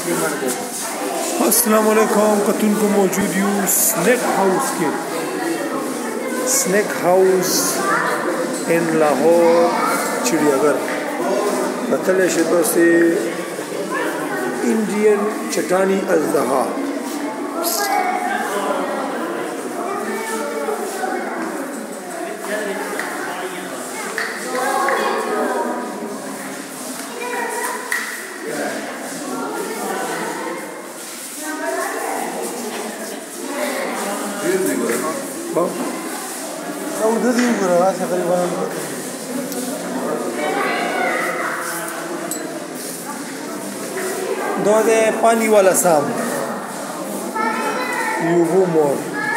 अस्सलाम वालेकुम कतुन को मौजूद यू स्नेक हाउस के स्नेक हाउस इन लाहौर चिड़ियाघर मतलब शहरों से इंडियन चटानी अजहा दो दे पानी वाला साम यू वो मोर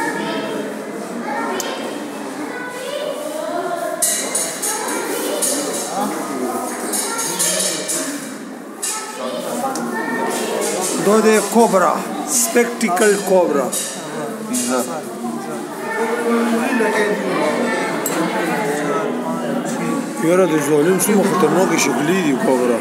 दो दे कोबरा स्पेक्टिकल कोबरा يرى ده ظالم شو خطرناك شكلي كوبرا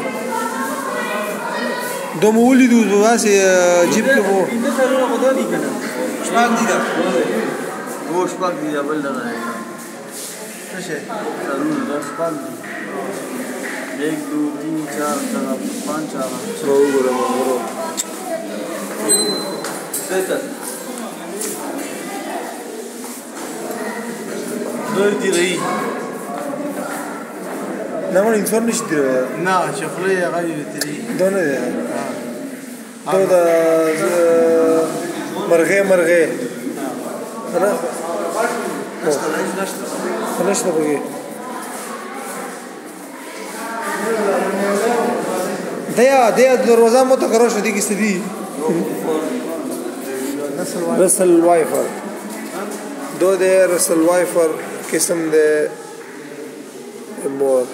ده مولد وبس جيب له هو ده سرونه خداني كده شباك دي ده هو شباك دي قبل ده ايش سرونه ده شباك دي 1 2 3 4 5 6 هو غرو سته دور دي رही نعم الإنسان مش درا نا شغلية غير تري دونه ده ده مرغي أنا نشطة بقى ده دروازة متكررة شديد كستدي رسل وايفر ده رسل وايفر قسم ده مور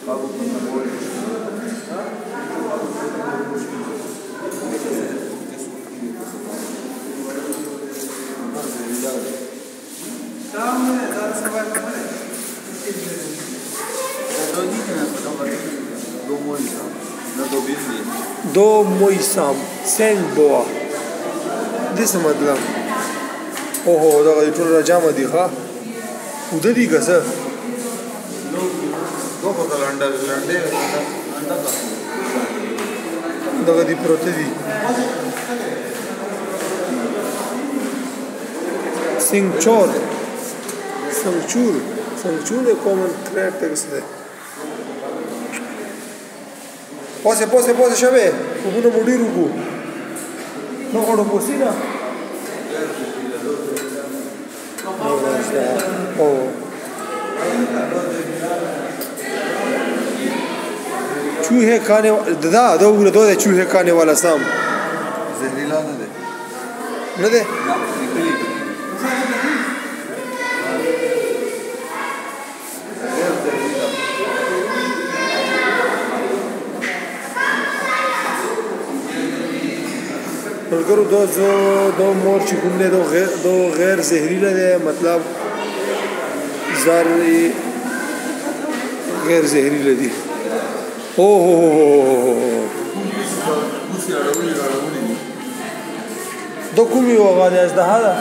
دو مویسام سنگ بوا دیسه مطلب اوه دا غی ټول راجامه دی ښا وده دی کسه دو په لنډه دغه دی پروت دی سنگچور کامن کرک تکسته پوسه شبه وګونو مډی روکو نو کوډو پوسینا او چوہے کھانے دو چوہے کھانے والا سام زہریلا نہ دے ملګرو دو مور چې کوم دي دو غیر زهريله ده مطلب زار غیر زهريله دي دو کومي وغاده ازدها ده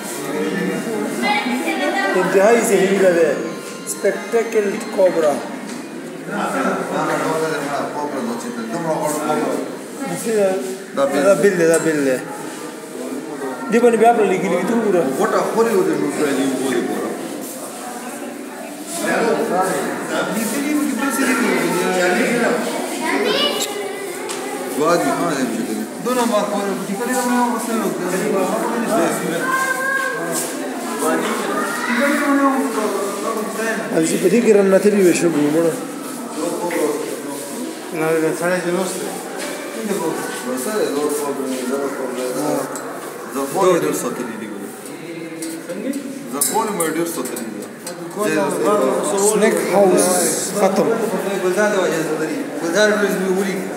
انتهایی زهريله ده سپیکټیکل کوبرا دا بل دی باندې بیا په لګیلی ته وګوره غټه خوري و دې نو پرې دی وګورې وادي ها دې دونه ما کوله چې کله نو وسلو الزي په دې کې رنته دی وشو ګورم نه نه څنګه دی نو زفول ډېر ساتلي دي زفول مې ډېر ساتلي دي سنیک هاوس ختم ګلزار د وجه لري ګلزار لوي ولي